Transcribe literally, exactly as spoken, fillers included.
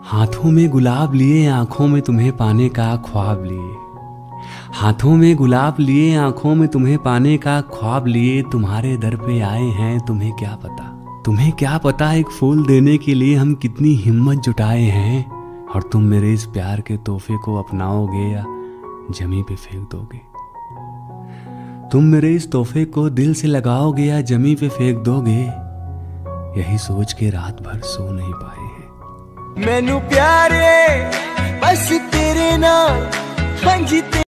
हाथों में गुलाब लिए आंखों में तुम्हें पाने का ख्वाब लिए, हाथों में गुलाब लिए आंखों में तुम्हें पाने का ख्वाब लिए, तुम्हारे दर पे आए हैं तुम्हें क्या पता, तुम्हें क्या पता एक फूल देने के लिए हम कितनी हिम्मत जुटाए हैं, और तुम मेरे इस प्यार के तोहफे को अपनाओगे या जमी पे फेंक दोगे। तुम मेरे इस तोहफे को दिल से लगाओगे या जमी पे फेंक दोगे, यही सोच के रात भर सो नहीं पाए हैं। मैनू प्यारे बस तेरे नाल, हाँ जी।